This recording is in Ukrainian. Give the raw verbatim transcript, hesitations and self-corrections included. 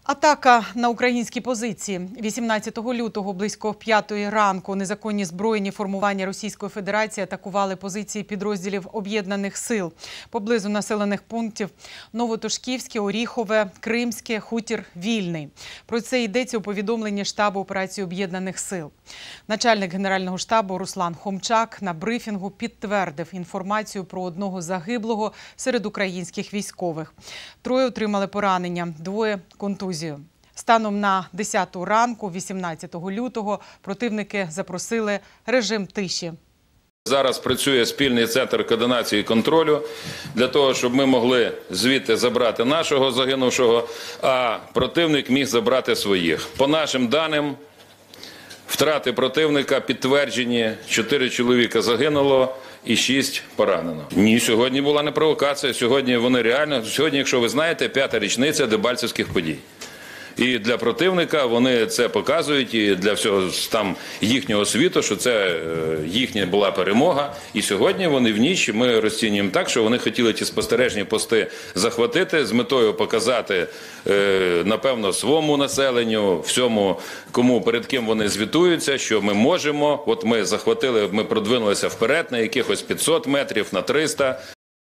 Атака на українські позиції. вісімнадцятого лютого близько п'ятої ранку незаконні збройні формування Російської Федерації атакували позиції підрозділів Об'єднаних сил поблизу населених пунктів Новотошківське, Оріхове, Кримське, Хутір Вільний. Про це йдеться у повідомленні штабу операції Об'єднаних сил. Начальник Генерального штабу Руслан Хомчак на брифінгу підтвердив інформацію про одного загиблого серед українських військових. Троє отримали поранення, двоє – контузію. Станом на десяту ранку, вісімнадцятого лютого, противники запросили режим тиші. Зараз працює спільний центр координації і контролю для того, щоб ми могли звідти забрати нашого загинувшого, а противник міг забрати своїх. По нашим даним, втрати противника підтверджені, чотири чоловіка загинуло і шість поранено. Ні, сьогодні була не провокація, сьогодні вони реально, сьогодні, якщо ви знаєте, п'ята річниця Дебальцевських подій. І для противника вони це показують, і для всього там їхнього світу, що це їхня була перемога. І сьогодні вони в ніч, ми розцінюємо так, що вони хотіли ті спостережні пости захватити з метою показати, напевно, своєму населенню, всьому, кому, перед ким вони звітуються, що ми можемо, от ми захватили, ми продвинулися вперед на якихось п'ятсот метрів, на триста.